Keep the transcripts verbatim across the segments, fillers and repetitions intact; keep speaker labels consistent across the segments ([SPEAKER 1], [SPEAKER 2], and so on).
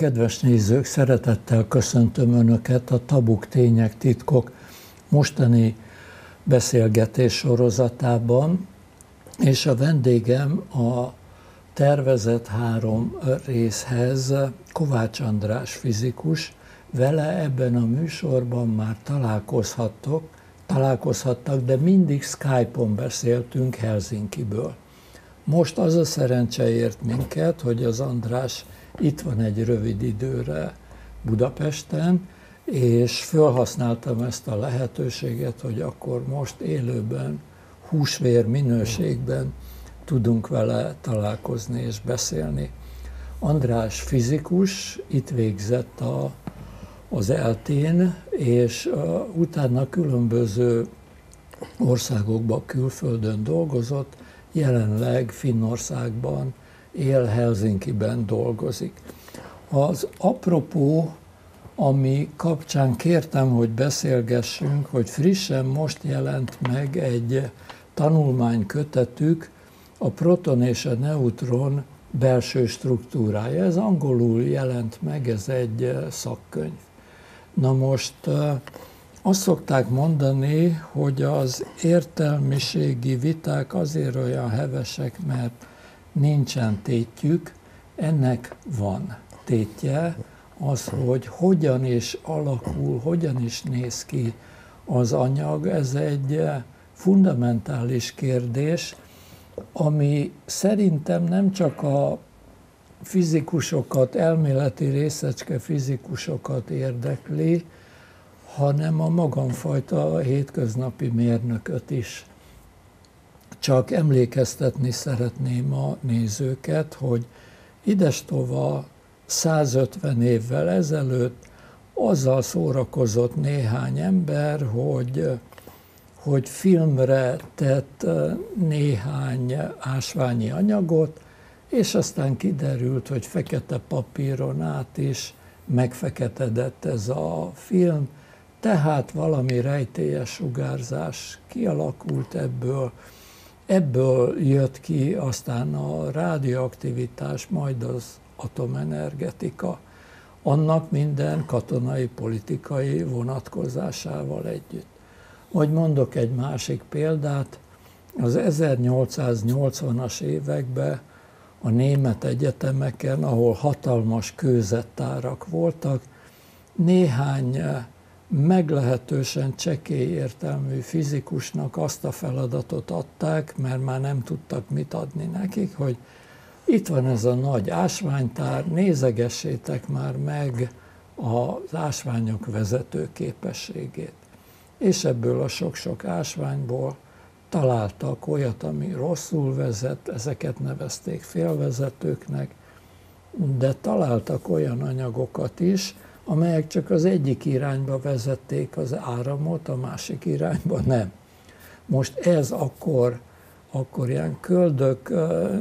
[SPEAKER 1] Kedves nézők, szeretettel köszöntöm Önöket a Tabuk, Tények, Titkok mostani beszélgetés sorozatában, és a vendégem a tervezett három részhez Kovács András fizikus. Vele ebben a műsorban már találkozhattok, találkozhattak, de mindig Skype-on beszéltünk Helsinkiből. Most az a szerencse ért minket, hogy az András itt van egy rövid időre Budapesten, és felhasználtam ezt a lehetőséget, hogy akkor most élőben, húsvér minőségben tudunk vele találkozni és beszélni. András fizikus, itt végzett a, az eltén, és uh, utána különböző országokban, külföldön dolgozott, jelenleg Finnországban él, Helsinkiben dolgozik. Az apropó, ami kapcsán kértem, hogy beszélgessünk, hogy frissen most jelent meg egy tanulmánykötetük, a proton és a neutron belső struktúrája. Ez angolul jelent meg, ez egy szakkönyv. Na most azt szokták mondani, hogy az értelmiségi viták azért olyan hevesek, mert nincsen tétjük, ennek van tétje, az, hogy hogyan is alakul, hogyan is néz ki az anyag, ez egy fundamentális kérdés, ami szerintem nem csak a fizikusokat, elméleti részecske fizikusokat érdekli, hanem a magamfajta hétköznapi mérnököt is. Csak emlékeztetni szeretném a nézőket, hogy idestova százötven évvel ezelőtt azzal szórakozott néhány ember, hogy, hogy filmre tett néhány ásványi anyagot, és aztán kiderült, hogy fekete papíron át is megfeketedett ez a film, tehát valami rejtélyes sugárzás kialakult ebből, ebből jött ki aztán a radioaktivitás, majd az atomenergetika, annak minden katonai, politikai vonatkozásával együtt. Vagy mondok egy másik példát, az ezernyolcszáznyolcvanas években a német egyetemeken, ahol hatalmas kőzettárak voltak, néhány meglehetősen csekély értelmű fizikusnak azt a feladatot adták, mert már nem tudtak mit adni nekik, hogy itt van ez a nagy ásványtár, nézegessétek már meg az ásványok vezető képességét. És ebből a sok-sok ásványból találtak olyat, ami rosszul vezet, ezeket nevezték félvezetőknek, de találtak olyan anyagokat is, amelyek csak az egyik irányba vezették az áramot, a másik irányba nem. Most ez akkor, akkor ilyen köldök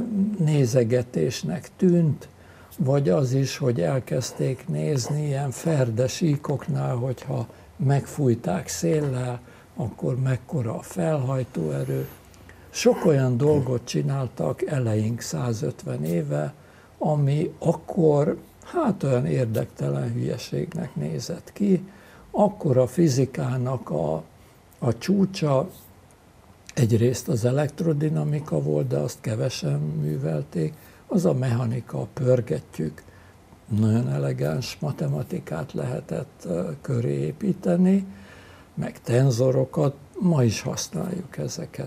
[SPEAKER 1] nézegetésnek tűnt, vagy az is, hogy elkezdték nézni ilyen ferdesíkoknál, hogyha megfújták széllel, akkor mekkora a felhajtóerő. Sok olyan dolgot csináltak eleink százötven éve, ami akkor hát olyan érdektelen hülyeségnek nézett ki. Akkor a fizikának a, a csúcsa egyrészt az elektrodinamika volt, de azt kevesen művelték, az a mechanika, pörgetjük, nagyon elegáns matematikát lehetett köré építeni, meg tenzorokat, ma is használjuk ezeket.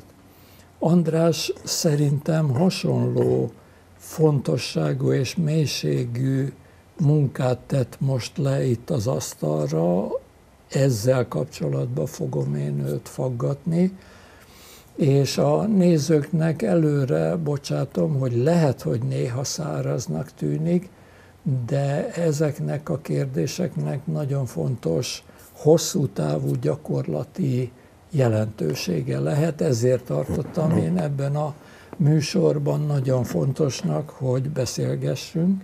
[SPEAKER 1] András szerintem hasonló fontosságú és mélységű munkát tett most le itt az asztalra, ezzel kapcsolatban fogom én őt faggatni, és a nézőknek előre bocsátom, hogy lehet, hogy néha száraznak tűnik, de ezeknek a kérdéseknek nagyon fontos, hosszú távú gyakorlati jelentősége lehet, ezért tartottam én ebben a műsorban nagyon fontosnak, hogy beszélgessünk,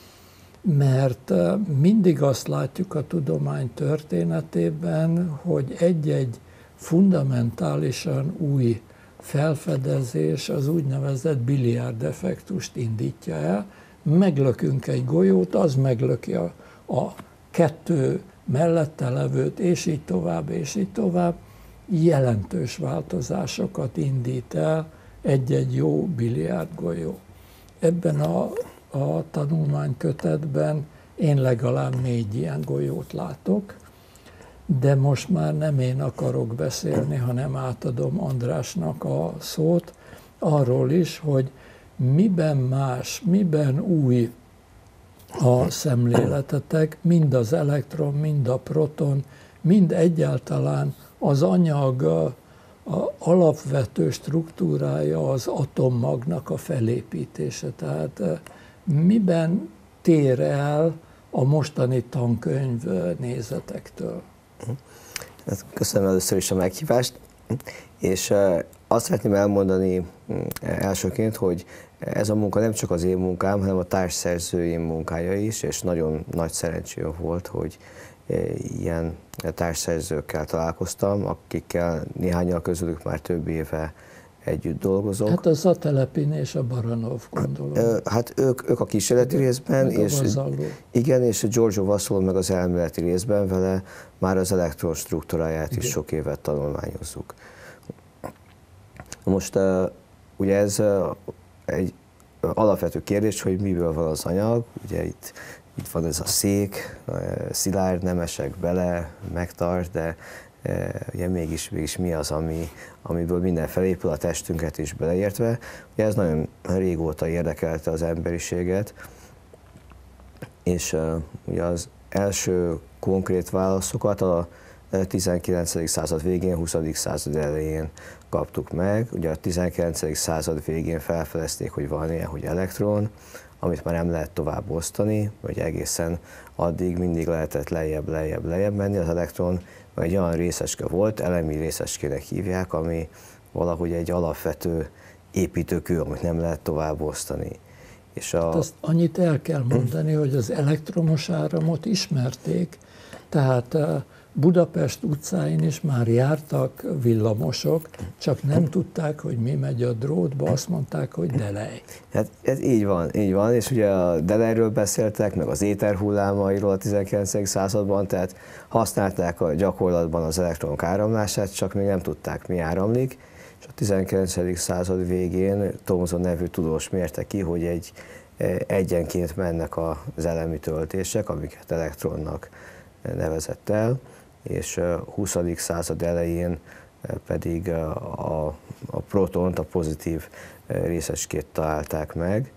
[SPEAKER 1] mert mindig azt látjuk a tudomány történetében, hogy egy-egy fundamentálisan új felfedezés az úgynevezett biliárd effektust indítja el, meglökünk egy golyót, az meglöki a, a kettő mellette levőt, és így tovább, és így tovább, jelentős változásokat indít el egy-egy jó biliárdgolyó. Ebben a, a tanulmánykötetben én legalább négy ilyen golyót látok, de most már nem én akarok beszélni, hanem átadom Andrásnak a szót arról is, hogy miben más, miben új a szemléletetek, mind az elektron, mind a proton, mind egyáltalán az anyag a, a alapvető struktúrája, az atommagnak a felépítése. Tehát miben tér el a mostani tankönyv nézetektől?
[SPEAKER 2] Köszönöm először is a meghívást, és azt szeretném elmondani elsőként, hogy ez a munka nem csak az én munkám, hanem a társszerzőim munkája is, és nagyon nagy szerencsém volt, hogy ilyen társszerzőkkel találkoztam, akikkel néhányan közülük már több éve együtt dolgozok.
[SPEAKER 1] Hát az a Telepin és a Baranov, gondolom.
[SPEAKER 2] Hát ők, ők a kísérleti részben,
[SPEAKER 1] meg
[SPEAKER 2] és igen, és Giorgio Vassallo meg az elméleti részben, vele már az elektron struktúráját is sok évet tanulmányozzuk. Most ugye ez egy alapvető kérdés, hogy miből van az anyag, ugye itt, itt van ez a szék, szilárd, nem esek bele, megtart, de ugye mégis, mégis mi az, ami, amiből minden felépül, a testünket is beleértve. Ugye ez nagyon régóta érdekelte az emberiséget, és uh, ugye az első konkrét válaszokat a tizenkilencedik század végén, huszadik század elején kaptuk meg. Ugye a tizenkilencedik század végén felfedezték, hogy van ilyen, hogy elektron, amit már nem lehet tovább osztani, vagy egészen addig mindig lehetett lejjebb, lejjebb, lejjebb menni. Az elektron egy olyan részecske volt, elemi részecskének hívják, ami valahogy egy alapvető építőkő, amit nem lehet tovább osztani.
[SPEAKER 1] És a... hát azt annyit el kell mondani, hogy az elektromos áramot ismerték, tehát Budapest utcáin is már jártak villamosok, csak nem tudták, hogy mi megy a drótba, azt mondták, hogy delej.
[SPEAKER 2] Hát ez így van, így van, és ugye a delejről beszéltek, meg az éter hullámairól a tizenkilencedik században, tehát használták a gyakorlatban az elektronok áramlását, csak még nem tudták, mi áramlik, és a tizenkilencedik század végén Thomson nevű tudós mérte ki, hogy egy egyenként mennek az elemi töltések, amiket elektronnak nevezett el, és a huszadik század elején pedig a, a protont, a pozitív részecskét találták meg,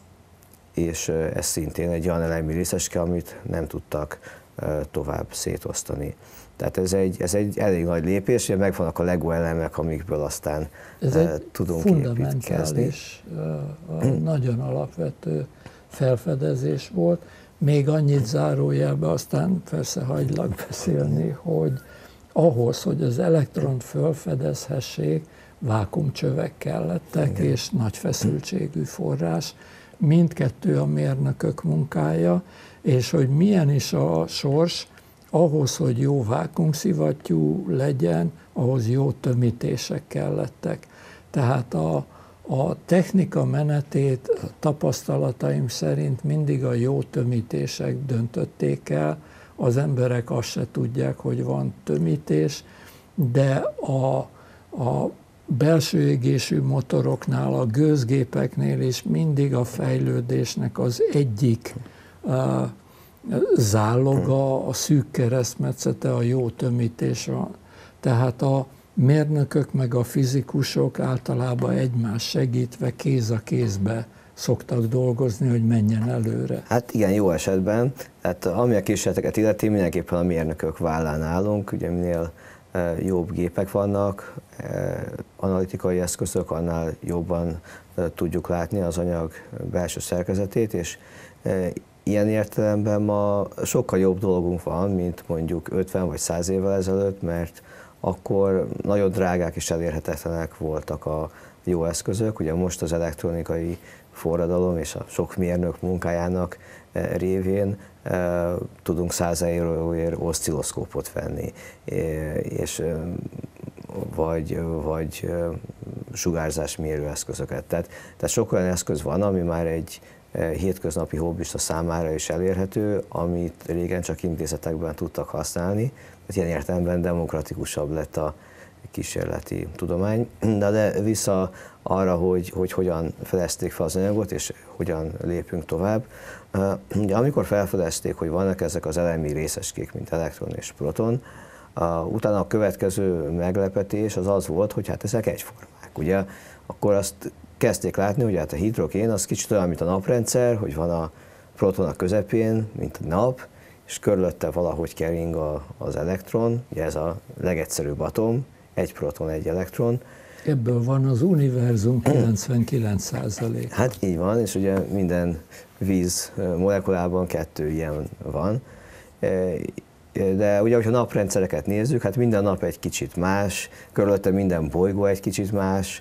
[SPEAKER 2] és ez szintén egy olyan elemi részecske, amit nem tudtak tovább szétosztani. Tehát ez egy, ez egy elég nagy lépés, hogy megvannak a Lego elemek, amikből aztán
[SPEAKER 1] ez egy
[SPEAKER 2] tudunk
[SPEAKER 1] fundamentális, nagyon alapvető felfedezés volt. Még annyit zárójelbe, aztán persze hagylak beszélni, hogy ahhoz, hogy az elektront felfedezhessék, vákuumcsövek kellettek, igen, és nagy feszültségű forrás. Mindkettő a mérnökök munkája, és hogy milyen is a sors, ahhoz, hogy jó vákuumszivattyú legyen, ahhoz jó tömítések kellettek. Tehát a, a technika menetét a tapasztalataim szerint mindig a jó tömítések döntötték el. Az emberek azt se tudják, hogy van tömítés, de a, a belső égésű motoroknál, a gőzgépeknél is mindig a fejlődésnek az egyik uh, záloga, a szűk keresztmetszete, a jó tömítés. Tehát a mérnökök meg a fizikusok általában egymás segítve, kéz a kézbe szoktak dolgozni, hogy menjen előre.
[SPEAKER 2] Hát igen, jó esetben. Tehát ami a kísérleteket illeti, mindenképpen a mérnökök vállán állunk, ugye minél jobb gépek vannak, analitikai eszközök, annál jobban tudjuk látni az anyag belső szerkezetét, és ilyen értelemben ma sokkal jobb dolgunk van, mint mondjuk ötven vagy száz évvel ezelőtt, mert akkor nagyon drágák és elérhetetlenek voltak a jó eszközök. Ugye most az elektronikai forradalom és a sok mérnök munkájának révén e, tudunk száz euróért oszcilloszkópot venni, és, vagy, vagy sugárzásmérő eszközöket. Tehát, tehát sok olyan eszköz van, ami már egy hétköznapi hobbista számára is elérhető, amit régen csak intézetekben tudtak használni. Ilyen értelemben demokratikusabb lett a kísérleti tudomány. De, de vissza arra, hogy, hogy hogyan fedezték fel az anyagot, és hogyan lépünk tovább. Ugye, amikor felfedezték, hogy vannak ezek az elemi részecskék, mint elektron és proton, utána a következő meglepetés az az volt, hogy hát ezek egyformák. Ugye, akkor azt kezdték látni, hogy hát a hidrogén az kicsit olyan, mint a naprendszer, hogy van a proton a közepén, mint a nap, és körülötte valahogy kering a, az elektron, ugye ez a legegyszerűbb atom, egy proton, egy elektron.
[SPEAKER 1] Ebből van az univerzum kilencvenkilenc százalék.
[SPEAKER 2] Hát így van, és ugye minden víz molekulában kettő ilyen van. De ugye, hogyha naprendszereket nézzük, hát minden nap egy kicsit más, körülötte minden bolygó egy kicsit más.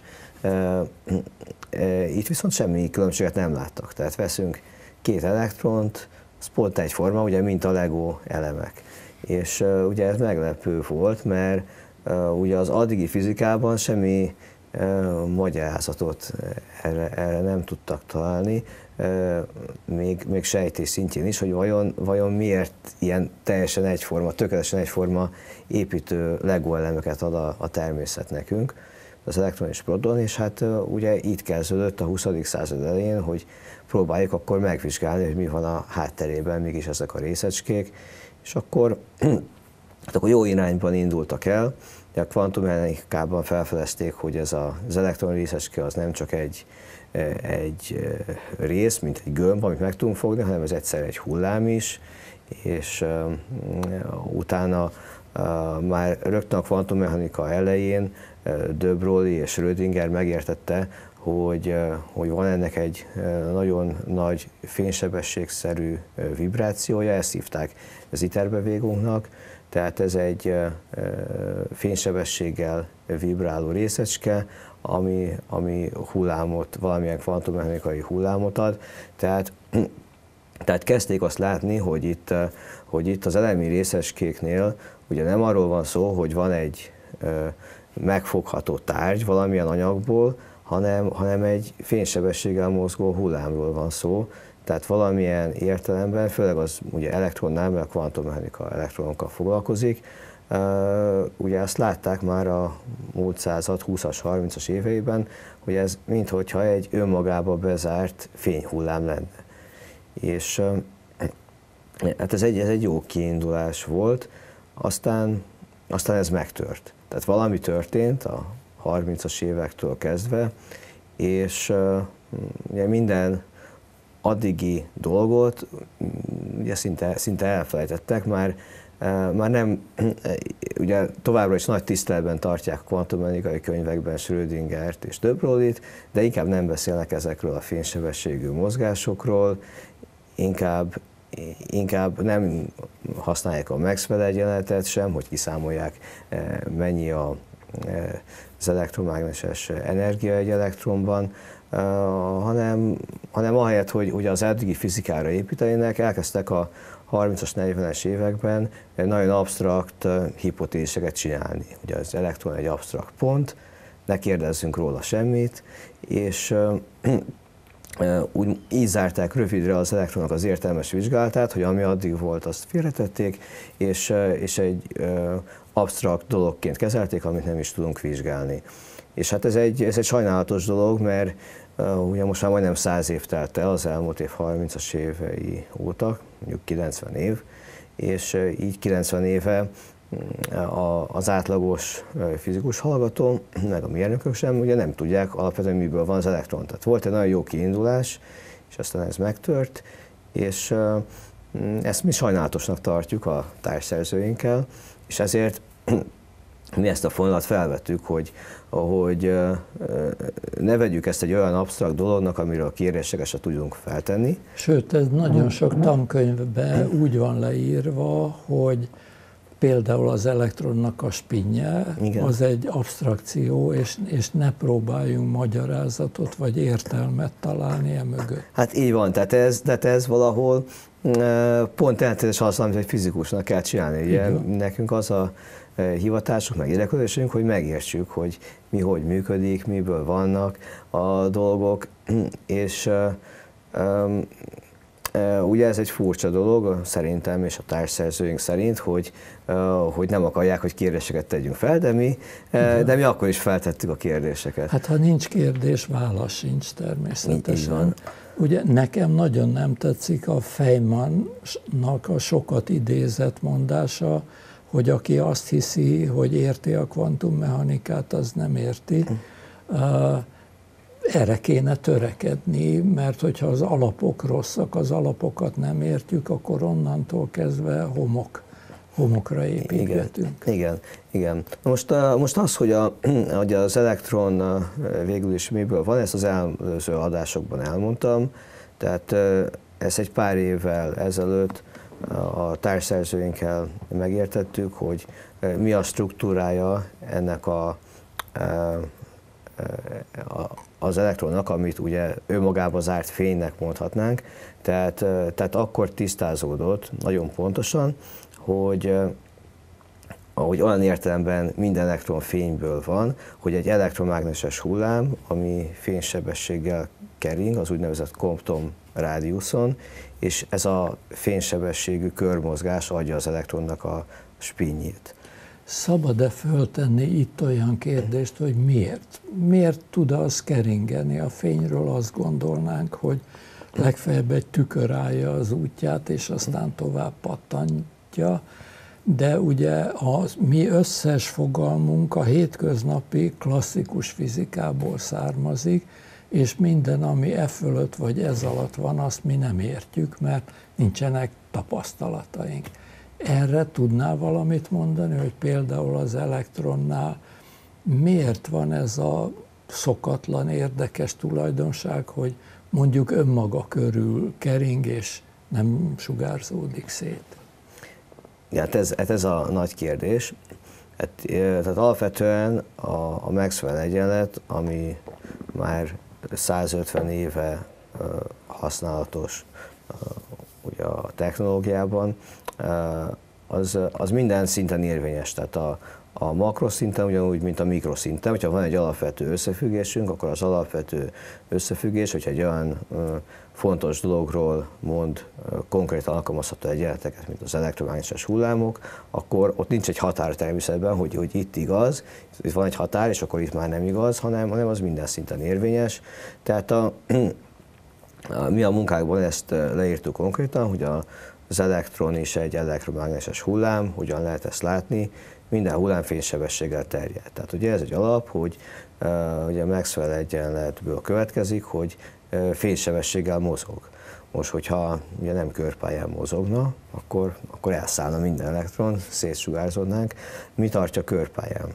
[SPEAKER 2] Itt viszont semmi különbséget nem láttak. Tehát veszünk két elektront, az pont egyforma, ugye, mint a Lego elemek. És ugye ez meglepő volt, mert ugye az addigi fizikában semmi magyarázatot erre, erre nem tudtak találni, még, még sejtés szintjén is, hogy vajon, vajon miért ilyen teljesen egyforma, tökéletesen egyforma építő Lego elemeket ad a, a természet nekünk, az elektron és proton, és hát ugye itt kezdődött a huszadik század elején, hogy próbáljuk akkor megvizsgálni, hogy mi van a hátterében, mégis ezek a részecskék, és akkor, hát akkor jó irányban indultak el. A kvantummechanikában felfedezték, hogy ez az elektron részecske az nem csak egy, egy rész, mint egy gömb, amit meg tudunk fogni, hanem ez egyszer egy hullám is, és uh, utána uh, már rögtön a kvantummechanika elején uh, de Broglie és Schrödinger megértette, hogy, uh, hogy van ennek egy uh, nagyon nagy fénysebességszerű uh, vibrációja, ezt hívták Zitterbewegung-nak. Tehát ez egy fénysebességgel vibráló részecske, ami, ami hullámot, valamilyen kvantummechanikai hullámot ad. Tehát, tehát kezdték azt látni, hogy itt, hogy itt az elemi részecskéknél ugye nem arról van szó, hogy van egy megfogható tárgy valamilyen anyagból, hanem, hanem egy fénysebességgel mozgó hullámról van szó. Tehát valamilyen értelemben, főleg az ugye elektronnál, mert a kvantummechanika elektronokkal foglalkozik, ugye azt látták már a múlt század húszas, harmincas éveiben, hogy ez minthogyha egy önmagába bezárt fényhullám lenne. És hát ez egy, ez egy jó kiindulás volt, aztán, aztán ez megtört. Tehát valami történt a harmincas évektől kezdve, és ugye minden addigi dolgot ugye szinte, szinte elfelejtettek, már, már nem, ugye továbbra is nagy tiszteletben tartják a kvantummechanikai könyvekben Schrödingert és de Broglie-t, de inkább nem beszélnek ezekről a fénysebességű mozgásokról, inkább, inkább nem használják a Maxwell egyenletet sem, hogy kiszámolják, mennyi a, az elektromágneses energia egy elektronban, Uh, hanem, hanem ahelyett, hogy ugye az eddigi fizikára építenének, elkezdtek a harmincas, negyvenes években nagyon absztrakt uh, hipotéziseket csinálni. Ugye az elektron egy absztrakt pont, ne kérdezzünk róla semmit, és uh, uh, úgy így zárták rövidre az elektronok az értelmes vizsgálatát, hogy ami addig volt, azt félretették, és, uh, és egy uh, absztrakt dologként kezelték, amit nem is tudunk vizsgálni. És hát ez egy, ez egy sajnálatos dolog, mert uh, ugye most már majdnem száz év telt el az elmúlt év harmincas évei óta, mondjuk kilencven év, és uh, így kilencven éve uh, a, az átlagos uh, fizikus hallgató, meg a mérnökök sem, ugye nem tudják alapvetően miből van az elektron. Tehát volt egy nagyon jó kiindulás, és aztán ez megtört, és uh, ezt mi sajnálatosnak tartjuk a társszerzőinkkel, és ezért mi ezt a fonalat felvettük, hogy, hogy ne vegyük ezt egy olyan absztrakt dolognak, amiről kérdéseket se tudunk feltenni.
[SPEAKER 1] Sőt, ez nagyon sok tankönyvben úgy van leírva, hogy például az elektronnak a spinje, igen, az egy absztrakció, és, és ne próbáljunk magyarázatot vagy értelmet találni emögött.
[SPEAKER 2] Hát így van, tehát ez, tehát ez valahol pont ellentétes az, amit egy fizikusnak kell csinálni. Ugye, nekünk az a hivatásunk, meg érdeklődésünk, hogy megértsük, hogy mi hogy működik, miből vannak a dolgok, és Ugye ez egy furcsa dolog, szerintem és a társszerzőink szerint, hogy, hogy nem akarják, hogy kérdéseket tegyünk fel, de mi, de mi akkor is feltettük a kérdéseket.
[SPEAKER 1] Hát ha nincs kérdés, válasz sincs természetesen. Ugye nekem nagyon nem tetszik a Feynmannak a sokat idézett mondása, hogy aki azt hiszi, hogy érti a kvantummechanikát, az nem érti. Erre kéne törekedni, mert hogyha az alapok rosszak, az alapokat nem értjük, akkor onnantól kezdve homok, homokra építgetünk.
[SPEAKER 2] Igen, igen. igen. Most, most az, hogy, a, hogy az elektron végül is miből van, ezt az előző adásokban elmondtam, tehát ezt egy pár évvel ezelőtt a társszerzőinkkel megértettük, hogy mi a struktúrája ennek a az elektronnak, amit ugye önmagába zárt fénynek mondhatnánk, tehát, tehát akkor tisztázódott nagyon pontosan, hogy, hogy olyan értelemben minden elektron fényből van, hogy egy elektromágneses hullám, ami fénysebességgel kering, az úgynevezett Compton rádiuszon, és ez a fénysebességű körmozgás adja az elektronnak a spinjét.
[SPEAKER 1] Szabad-e föltenni itt olyan kérdést, hogy miért? Miért tud az keringeni a fényről? Azt gondolnánk, hogy legfeljebb egy tükör állja az útját, és aztán tovább pattantja, de ugye a mi összes fogalmunk a hétköznapi klasszikus fizikából származik, és minden, ami e fölött vagy ez alatt van, azt mi nem értjük, mert nincsenek tapasztalataink. Erre tudnál valamit mondani, hogy például az elektronnál miért van ez a szokatlan, érdekes tulajdonság, hogy mondjuk önmaga körül kering és nem sugárzódik szét?
[SPEAKER 2] Ja, hát ez, ez a nagy kérdés. Hát, tehát alapvetően a, a Maxwell egyenlet, ami már százötven éve használatos ugye a technológiában, az, az minden szinten érvényes. Tehát a, a makroszinten ugyanúgy, mint a mikroszinten. Hogyha van egy alapvető összefüggésünk, akkor az alapvető összefüggés, hogyha egy olyan fontos dologról mond konkrétan alkalmazható egyenleteket, mint az elektromágneses hullámok, akkor ott nincs egy határ természetben, hogy, hogy itt igaz, itt van egy határ, és akkor itt már nem igaz, hanem, hanem az minden szinten érvényes. Tehát a, a, mi a munkákban ezt leírtuk konkrétan, hogy a, az elektron is egy elektromágneses hullám, hogyan lehet ezt látni, minden hullám fénysebességgel terjed. Tehát ugye ez egy alap, hogy uh, ugye Maxwell egyenletből következik, hogy uh, fénysebességgel mozog. Most, hogyha ugye nem körpályán mozogna, akkor, akkor elszállna minden elektron, szétsugárzódnánk. Mi tartja körpályán?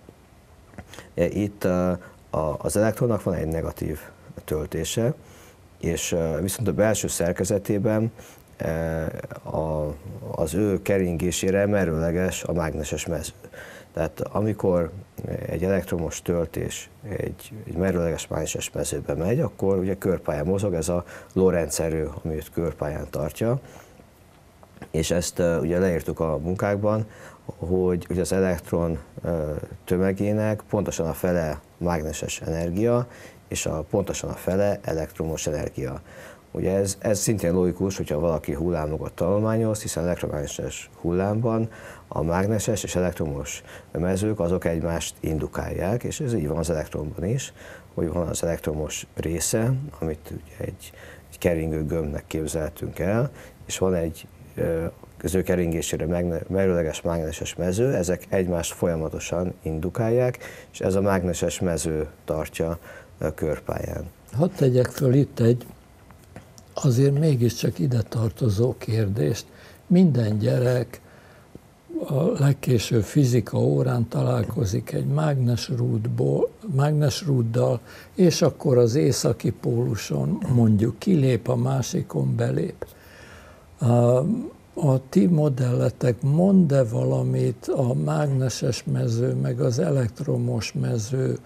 [SPEAKER 2] Itt uh, a, az elektronnak van egy negatív töltése, és uh, viszont a belső szerkezetében A, az ő keringésére merőleges a mágneses mező. Tehát amikor egy elektromos töltés egy, egy merőleges mágneses mezőbe megy, akkor ugye körpályán mozog, ez a Lorentz erő, ami őt körpályán tartja, és ezt ugye leírtuk a munkákban, hogy ugye az elektron tömegének pontosan a fele mágneses energia, és a, pontosan a fele elektromos energia. Ugye ez, ez szintén logikus, hogyha valaki hullámokat tanulmányoz, hiszen elektromágneses hullámban a mágneses és elektromos mezők azok egymást indukálják, és ez így van az elektronban is, hogy van az elektromos része, amit ugye egy, egy keringő gömbnek képzeltünk el, és van egy az ő keringésére merőleges mágneses mező, ezek egymást folyamatosan indukálják, és ez a mágneses mező tartja a körpályán.
[SPEAKER 1] Hadd tegyek föl itt egy azért mégiscsak ide tartozó kérdést. Minden gyerek a legkésőbb fizika órán találkozik egy mágnesrúdból, mágnesrúddal, és akkor az északi póluson mondjuk kilép, a másikon belép. A ti modelletek mond-e valamit a mágneses mező, meg az elektromos mező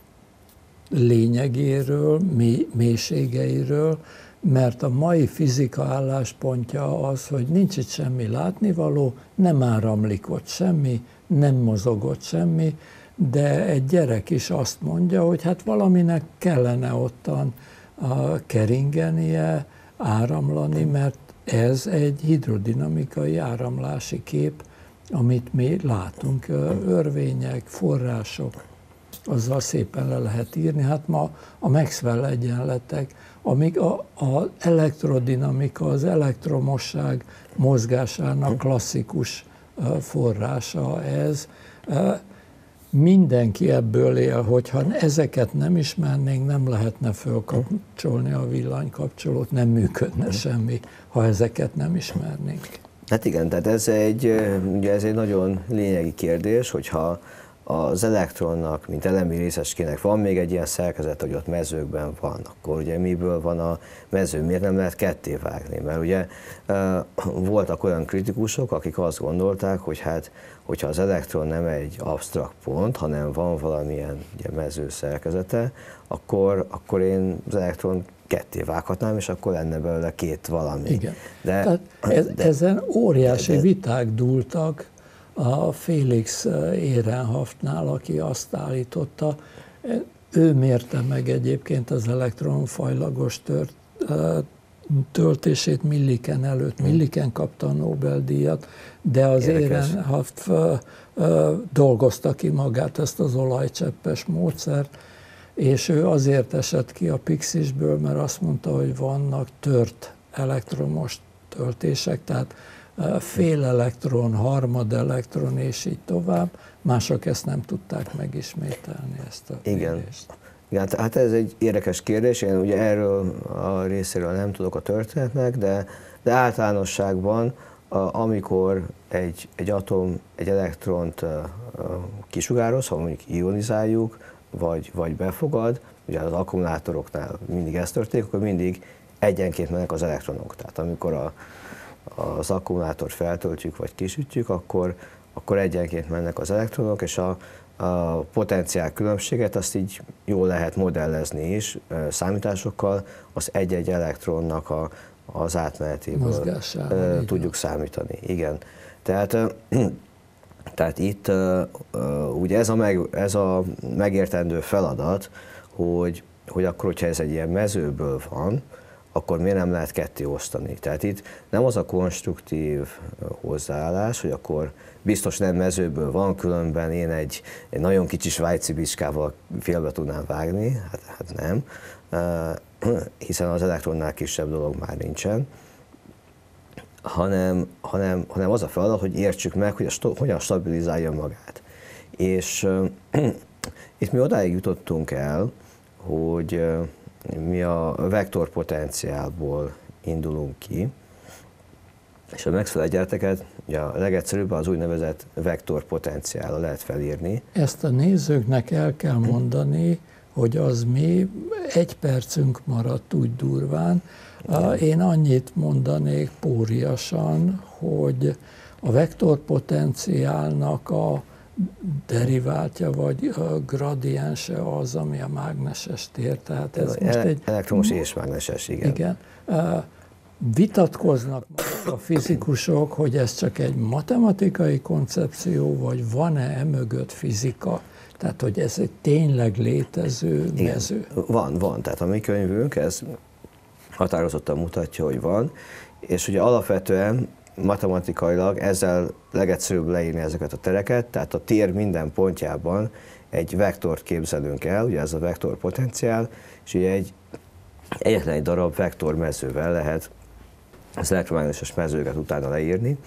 [SPEAKER 1] lényegéről, mély, mélységeiről, mert a mai fizika álláspontja az, hogy nincs itt semmi látnivaló, nem áramlik ott semmi, nem mozogott semmi, de egy gyerek is azt mondja, hogy hát valaminek kellene ottan keringenie, áramlani, mert ez egy hidrodinamikai áramlási kép, amit mi látunk, örvények, források, azzal szépen le lehet írni. Hát ma a Maxwell egyenletek, amíg az elektrodinamika, az elektromosság mozgásának klasszikus forrása ez. Mindenki ebből él, hogyha ezeket nem ismernénk, nem lehetne fölkapcsolni a villanykapcsolót, nem működne semmi, ha ezeket nem ismernénk.
[SPEAKER 2] Hát igen, tehát ez egy, ugye ez egy nagyon lényegi kérdés, hogyha az elektronnak, mint elemi részecskének van még egy ilyen szerkezet, hogy ott mezőkben van, akkor ugye miből van a mező, miért nem lehet ketté vágni? Mert ugye voltak olyan kritikusok, akik azt gondolták, hogy hát, hogyha az elektron nem egy absztrakt pont, hanem van valamilyen ugye, mező szerkezete, akkor, akkor én az elektron ketté vághatnám, és akkor lenne belőle két valami.
[SPEAKER 1] Igen.
[SPEAKER 2] De,
[SPEAKER 1] Tehát ez,
[SPEAKER 2] de,
[SPEAKER 1] ezen óriási
[SPEAKER 2] de, de,
[SPEAKER 1] viták dúltak a Felix Ehrenhaftnál, aki azt állította, ő mérte meg egyébként az elektronfajlagos tört, töltését Millikan előtt. Millikan kapta a Nobel-díjat, de az Ehrenhaft dolgozta ki magát ezt az olajcseppes módszert, és ő azért esett ki a Pixisből, mert azt mondta, hogy vannak tört elektromos töltések, tehát fél elektron, harmad elektron, és így tovább. Mások ezt nem tudták megismételni, ezt a kérdést.
[SPEAKER 2] Igen, hát ez egy érdekes kérdés, én ugye erről a részéről nem tudok a történetnek, de, de általánosságban, amikor egy, egy atom egy elektront kisugároz, ha mondjuk ionizáljuk, vagy, vagy befogad, ugye az akkumulátoroknál mindig ez történik, akkor mindig egyenként mennek az elektronok. Tehát amikor a, az akkumulátort feltöltjük, vagy kisütjük, akkor, akkor egyenként mennek az elektronok, és a, a potenciál különbséget azt így jól lehet modellezni is számításokkal, az egy-egy elektronnak a, az átmenetéből tudjuk számítani. Igen. Tehát, tehát itt ugye ez a, meg, ez a megértendő feladat, hogy, hogy akkor, hogyha ez egy ilyen mezőből van, akkor miért nem lehet ketté osztani? Tehát itt nem az a konstruktív hozzáállás, hogy akkor biztos nem mezőből van, különben én egy, egy nagyon kicsi svájci bicskával félbe tudnám vágni, hát, hát nem, hiszen az elektronnál kisebb dolog már nincsen, hanem, hanem, hanem az a feladat, hogy értsük meg, hogy a, hogyan stabilizálja magát. És itt mi odáig jutottunk el, hogy mi a vektorpotenciálból indulunk ki, és a Maxwell egyenleteket ugye a legegyszerűbb az úgynevezett vektorpotenciálra lehet felírni.
[SPEAKER 1] Ezt a nézőknek el kell mondani, hogy az mi egy percünk maradt úgy durván. Én annyit mondanék póriasan, hogy a vektorpotenciálnak a deriváltja vagy a gradiense az, ami a mágneses tér. Tehát ez most egy
[SPEAKER 2] elektromos és mágneses, igen.
[SPEAKER 1] Igen. Vitatkoznak a fizikusok, hogy ez csak egy matematikai koncepció, vagy van-e emögött fizika. Tehát, hogy ez egy tényleg létező
[SPEAKER 2] igen,
[SPEAKER 1] mező.
[SPEAKER 2] Van, van. Tehát a mi könyvünk, ez határozottan mutatja, hogy van, és ugye alapvetően matematikailag ezzel legegyszerűbb leírni ezeket a tereket, tehát a tér minden pontjában egy vektort képzelünk el, ugye ez a vektorpotenciál, és ugye egy egyetlen egy darab vektormezővel lehet az elektromágneses mezőket utána leírni,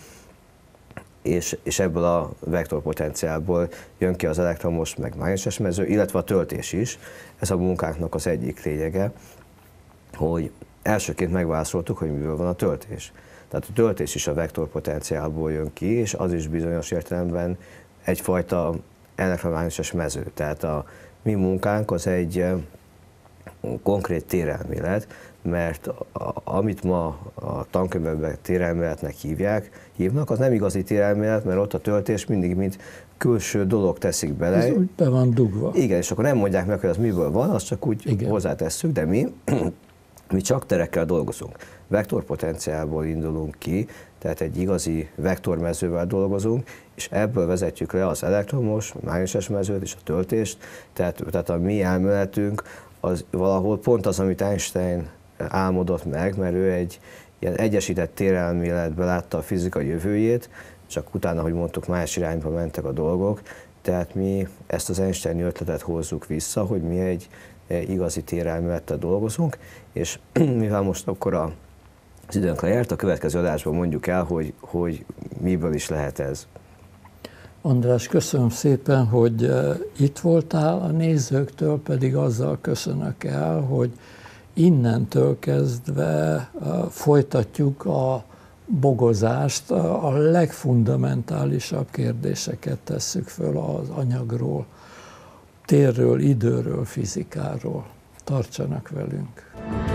[SPEAKER 2] és, és ebből a vektorpotenciálból jön ki az elektromos meg mágneses mező, illetve a töltés is. Ez a munkánknak az egyik lényege, hogy elsőként megválaszoltuk, hogy miből van a töltés. Tehát a töltés is a vektorpotenciálból jön ki, és az is bizonyos értelemben egyfajta elektromágneses mező. Tehát a mi munkánk az egy konkrét térelmélet, mert a, amit ma a tankönyvekben térelméletnek hívják, hívnak, az nem igazi térelmélet, mert ott a töltés mindig mint külső dolog teszik bele.
[SPEAKER 1] Ez úgy be van dugva.
[SPEAKER 2] Igen, és akkor nem mondják meg, hogy az miből van, azt csak úgy igen, hozzátesszük, de mi, mi csak terekkel dolgozunk. Vektorpotenciálból indulunk ki, tehát egy igazi vektormezővel dolgozunk, és ebből vezetjük le az elektromos, mágneses mezőt és a töltést, tehát, tehát a mi elméletünk az valahol pont az, amit Einstein álmodott meg, mert ő egy ilyen egyesített térelméletben látta a fizika jövőjét, csak utána, hogy mondtuk, más irányba mentek a dolgok, tehát mi ezt az Einsteini ötletet hozzuk vissza, hogy mi egy igazi térelmélettel dolgozunk, és mivel most akkor a, az időnk lejárt, a következő adásban mondjuk el, hogy, hogy miből is lehet ez.
[SPEAKER 1] András, köszönöm szépen, hogy itt voltál, a nézőktől pedig azzal köszönök el, hogy innentől kezdve folytatjuk a bogozást, a legfundamentálisabb kérdéseket tesszük föl az anyagról, térről, időről, fizikáról. Tartsanak velünk!